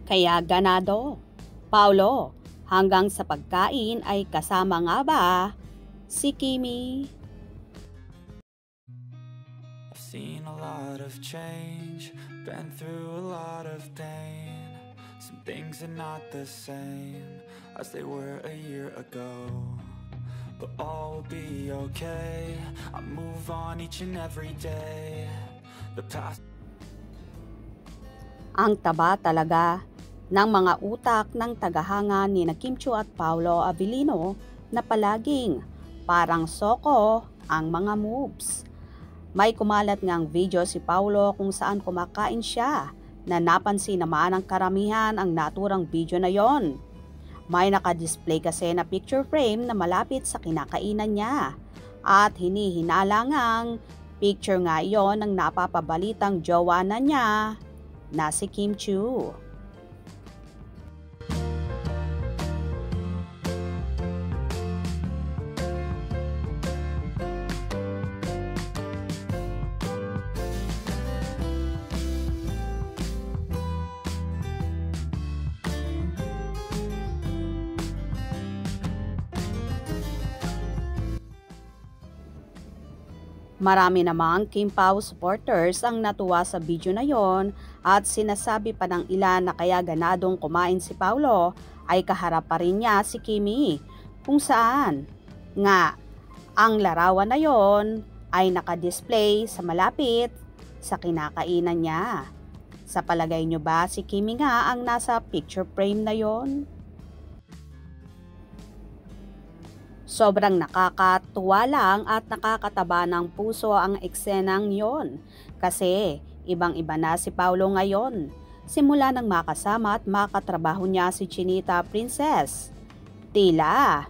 Kaya ganado. Paulo, hanggang sa pagkain ay kasama nga ba si Kimi? I've seen a lot of change, been through a lot of pain. Some things are not the same as they were a year ago, but all will be okay. I move on each and every day. The past. Ang taba talaga ng mga utak ng tagahanga ni Kim Chiu at Paolo Avellino na palaging parang soko ang mga moves. May kumalat ngang video si Paolo kung saan kumakain siya na napansin naman ng karamihan ang naturang video na yon. May nakadisplay kasi na picture frame na malapit sa kinakainan niya at hinihinalangang picture nga iyon ng napapabalitang jowa na niya na si Kim Chiu. Marami namang Kim Pao supporters ang natuwa sa video na yon at sinasabi pa ng ilan na kaya ganadong kumain si Paolo ay kaharap pa rin niya si Kimi, kung saan nga ang larawan na yon ay nakadisplay sa malapit sa kinakainan niya. Sa palagay nyo ba si Kimi nga ang nasa picture frame na yon? Sobrang nakakatuwa lang at nakakataba ng puso ang eksenang yon kasi ibang-iba na si Paolo ngayon simula nang makasama at makatrabaho niya si Chinita Princess. Tila.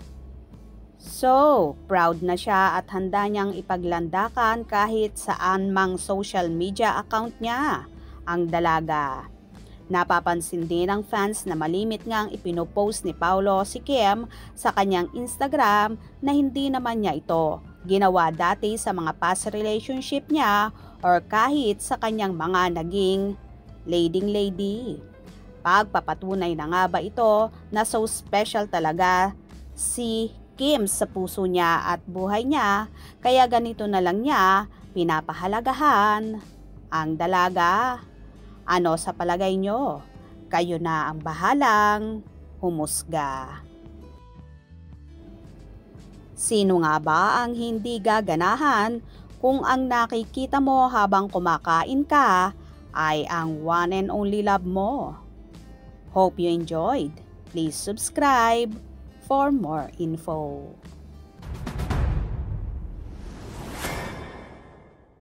So, proud na siya at handa niyang ipaglandakan kahit saan mang social media account niya ang dalaga. Napapansin din ng fans na malimit ngang ipinopost ni Paolo si Kim sa kanyang Instagram na hindi naman niya ito ginawa dati sa mga past relationship niya or kahit sa kanyang mga naging lady. Pagpapatunay na nga ba ito na so special talaga si Kim sa puso niya at buhay niya kaya ganito na lang niya pinapahalagahan ang dalaga. Ano sa palagay nyo? Kayo na ang bahalang humusga. Sino nga ba ang hindi gaganahan kung ang nakikita mo habang kumakain ka ay ang one and only love mo? Hope you enjoyed. Please subscribe for more info.